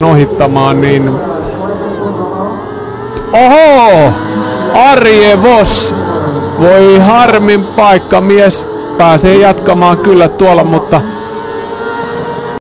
ohittamaan, niin... Oho! Arje Vos! Voi harmin paikka, mies pääsee jatkamaan kyllä tuolla, mutta